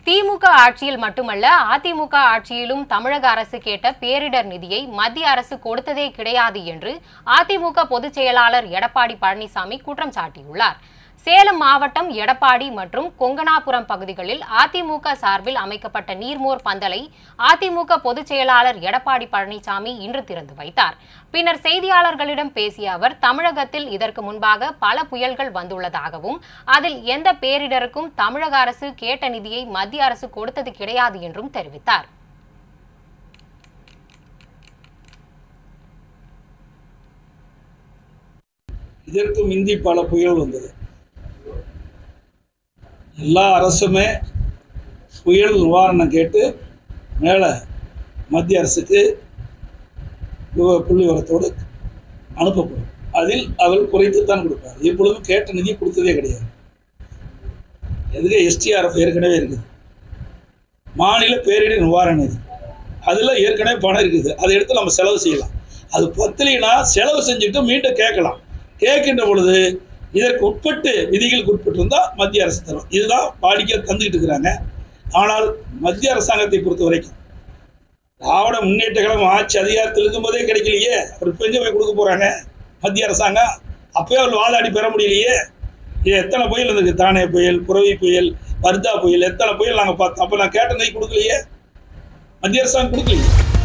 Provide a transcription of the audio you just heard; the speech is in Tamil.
திமுக ஆட்சியில் மட்டுமல்ல அதிமுக ஆட்சியிலும் தமிழக அரசு கேட்ட பேரிடர் நிதியை மத்திய அரசு கொடுத்ததே கிடையாது என்று அதிமுக பொதுச் செயலாளர் எடப்பாடி பழனிசாமி குற்றம் சாட்டியுள்ளார். சேலம் மாவட்டம் எடப்பாடி மற்றும் கொங்கனாபுரம் பகுதிகளில் அதிமுக சார்பில் அமைக்கப்பட்ட நீர்மோர் பந்தலை அதிமுக பொதுச் செயலாளர் எடப்பாடி பழனிசாமி இன்று திறந்து வைத்தார். பின்னர் செய்தியாளர்களிடம் பேசிய அவர், தமிழகத்தில் இதற்கு முன்பாக பல புயல்கள் வந்துள்ளதாகவும் அதில் எந்த பேரிடருக்கும் தமிழக அரசு கேட்ட நிதியை மத்திய அரசு கொடுத்தது கிடையாது என்றும் தெரிவித்தார். இதற்கு முந்தி பல புயல் வந்தது. எல்லா அரசுமே புயல் நிவாரணம் கேட்டு மேலே மத்திய அரசுக்கு புள்ளி வரத்தோடு அனுப்பப்படும். அதில் அவர் குறைத்துத்தான் கொடுப்பார். இப்பொழுதும் கேட்ட நிதி கொடுத்ததே கிடையாது. எதுக்கு எஸ்டிஆர்எஃப் ஏற்கனவே இருக்குது, மாநில பேரிடர் நிவாரண நிதி, அதில் ஏற்கனவே பணம் இருக்குது. அதை எடுத்து நம்ம செலவு செய்யலாம். அது பத்தலைன்னா செலவு செஞ்சுட்டு மீண்டும் கேட்கலாம். கேட்கின்ற பொழுது இதற்கு உட்பட்டு விதிகளுக்கு உட்பட்டு இருந்தால் மத்திய அரசு தரும். இதுதான் வாடிக்கை தந்துக்கிட்டு இருக்கிறாங்க. ஆனால் மத்திய அரசாங்கத்தை பொறுத்த வரைக்கும் திராவிட முன்னேற்ற கழகம் ஆட்சி அதிகாரத்தில் இருக்கும்போதே கிடைக்கலையே, அவர் இப்போ எங்கே போய் கொடுக்க போகிறாங்க மத்திய அரசாங்கம்? அப்போயே அவர் வாதாடி பெற முடியலையே. இது எத்தனை புயல் இருந்திருக்கு, தானே புயல், புரவி புயல், வர்தா புயல், எத்தனை புயல் நாங்கள் பார்த்தோம். அப்போ நான் கேட்ட நிதி கொடுக்கலையே, மத்திய அரசாங்கம் கொடுக்கலையே.